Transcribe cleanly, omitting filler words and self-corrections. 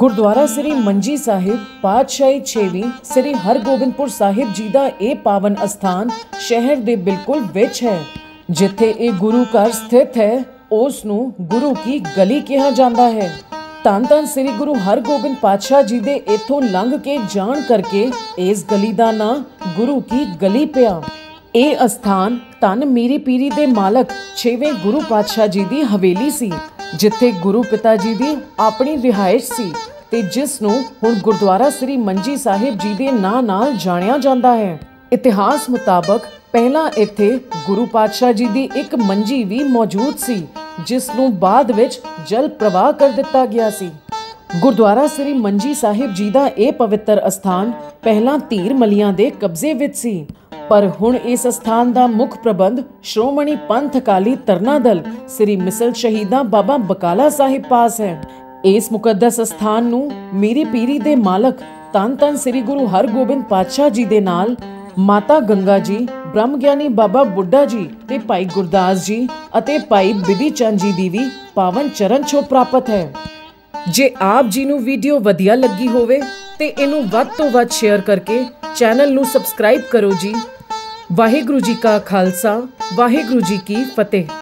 गुरुद्वारा श्री मंजी साहिब पातशाही 6वीं श्री हरगोबिंदपुर साहिब जी का यह पावन अस्थान शहर के बिल्कुल विच है। जिथे ये गुरु घर स्थित है उस नूं गुरु की गली कहा जाता है। धन धन श्री गुरु हरगोबिंद पातशाह जी दे इथों लंघ के जान करके इस गली का नां गुरु की गली पिया। ये अस्थान धन मीरी पीरी दे मालक 6वें गुरु पातशाह जी की हवेली सी, जिथे गुरु पिता जी की अपनी रिहाइश सी ते जिस नूं हुण गुरुद्वारा श्री मंजी साहिब जी के नां नाल जाणिया जाता है। इतिहास मुताबक पहला इत्थे गुरु पातशाह जी की एक मंजी भी मौजूद सी, जिस नूं बाद विच जल प्रवाह कर दिता गया सी। गुरुद्वारा श्री मंजी साहिब जी का यह पवित्र अस्थान पहला धीर मलियां दे कब्जे विच सी, पर हुण इस अस्थान का मुख प्रबंध श्रोमणी पंथ अकाली तरना दल श्री मिसल शहीदा बाबा बकाला साहिब पास है। इस मुकद्दस अस्थान नूं मीरी पीरी दे मालक धन धन श्री गुरु हरगोबिंद पातशाह जी दे नाल माता गंगा जी, ब्रह्म ज्ञानी बाबा बुड्ढा जी ते भाई गुरदास जी अते भाई बिधि चंद जी दी भी पावन चरण छो प्राप्त है। जे आप जी नूं वीडियो वधिया लगी होवे ते इनू वध तो वध शेयर करके चैनल नूं सबसक्राइब करो जी। वाहिगुरु जी का खालसा, वाहिगुरु जी की फतेह।